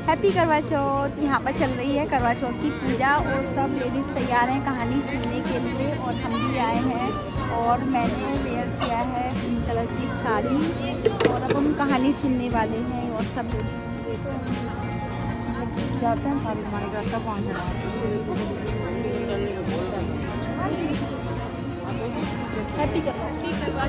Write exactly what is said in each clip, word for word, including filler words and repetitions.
Happy करवा चौथ। यहाँ पर चल रही है करवा चौथ की पूजा और सब लेडीज़ तैयार हैं कहानी सुनने के लिए और हम भी आए हैं। और मैंने वेयर किया है पिंक कलर की साड़ी और अब हम कहानी सुनने वाले हैं और सब जाते हैं हमारे घर का पहुँच रहा हैप्पी करवा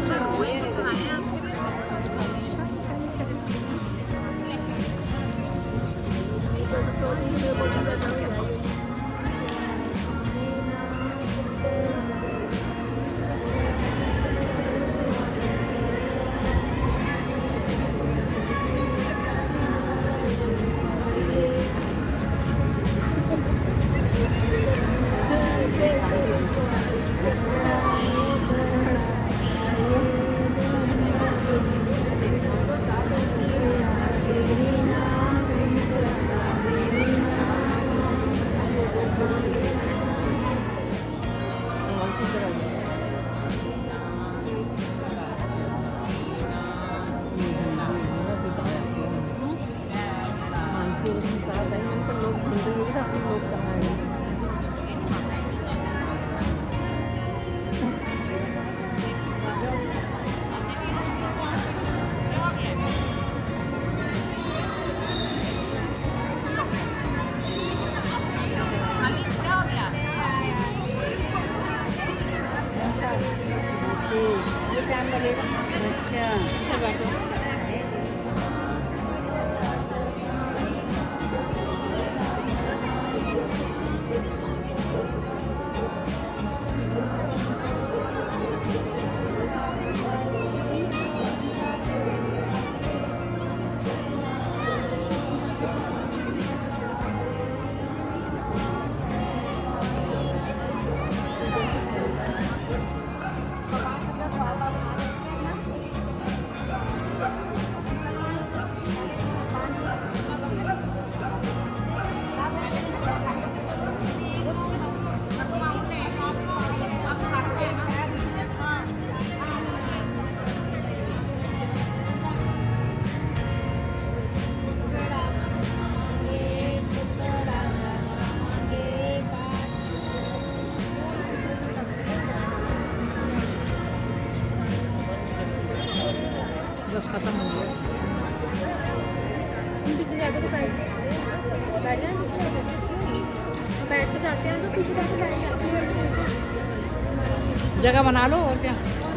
बस खत्म हो गया। पीछे जाकर तो बैठ बैठ जाए बैठ तो जाते हैं तो पीछे जाकर बैठ जाते हैं। जगह बना लो और क्या।